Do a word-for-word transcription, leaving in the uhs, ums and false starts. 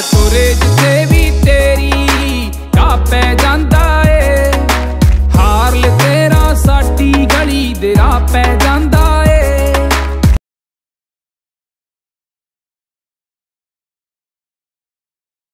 तुरे जिथे भी तेरी गा पै जांदा ए। हार ले तेरा साडी गली दे राह पै जांदा